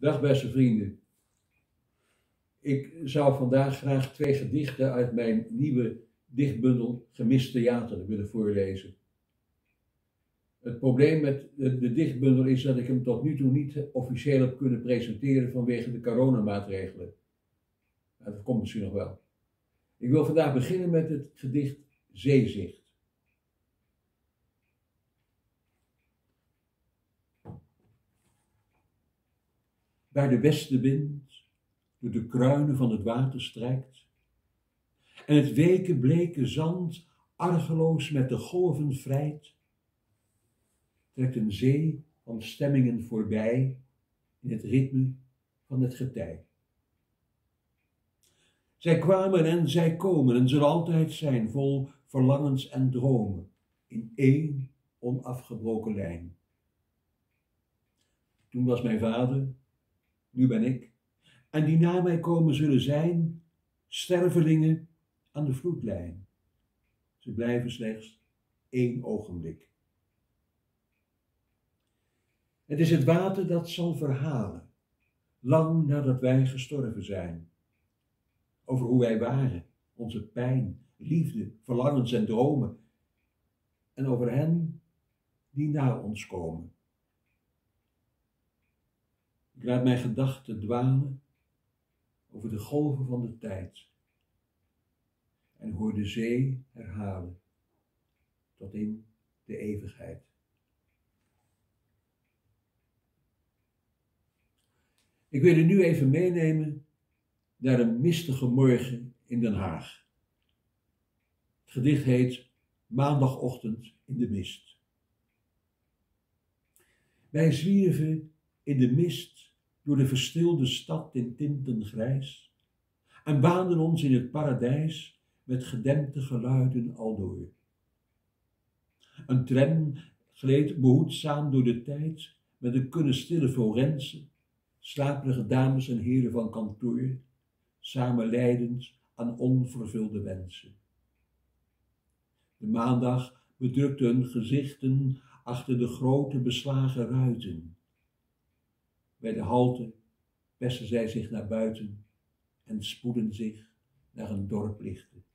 Dag beste vrienden. Ik zou vandaag graag 2 gedichten uit mijn nieuwe dichtbundel Gemist Theater willen voorlezen. Het probleem met de dichtbundel is dat ik hem tot nu toe niet officieel heb kunnen presenteren vanwege de coronamaatregelen. Nou, dat komt misschien nog wel. Ik wil vandaag beginnen met het gedicht Zeezicht. Waar de westenwind door de kruinen van het water strijkt en het weke bleke zand argeloos met de golven vrijt, trekt een zee van stemmingen voorbij in het ritme van het getij. Zij kwamen en zij komen en zullen altijd zijn, vol verlangens en dromen, in één onafgebroken lijn. Toen was mijn vader, nu ben ik, en die na mij komen zullen zijn, stervelingen aan de vloedlijn. Ze blijven slechts 1 ogenblik. Het is het water dat zal verhalen, lang nadat wij gestorven zijn, over hoe wij waren, onze pijn, liefde, verlangens en dromen, en over hen die na ons komen. Ik laat mijn gedachten dwalen over de golven van de tijd en hoor de zee herhalen tot in de eeuwigheid. Ik wil u nu even meenemen naar een mistige morgen in Den Haag. Het gedicht heet Maandagochtend in de mist. Wij zwierven in de mist door de verstilde stad in tinten grijs en baanden ons in het paradijs met gedempte geluiden aldoor. Een tram gleed behoedzaam door de tijd met een kunne stille Forense, slaperige dames en heren van kantoor, samen lijdend aan onvervulde wensen. De maandag bedrukte hun gezichten achter de grote beslagen ruiten. Bij de halte pesten zij zich naar buiten en spoeden zich naar een dorp lichten.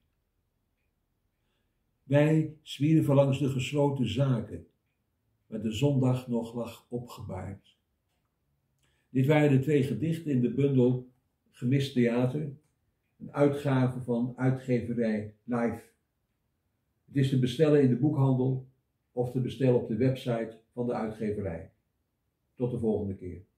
Wij zwierven langs de gesloten zaken, waar de zondag nog lag opgebaard. Dit waren de 2 gedichten in de bundel Gemist Theater, een uitgave van uitgeverij Live. Het is te bestellen in de boekhandel of te bestellen op de website van de uitgeverij. Tot de volgende keer.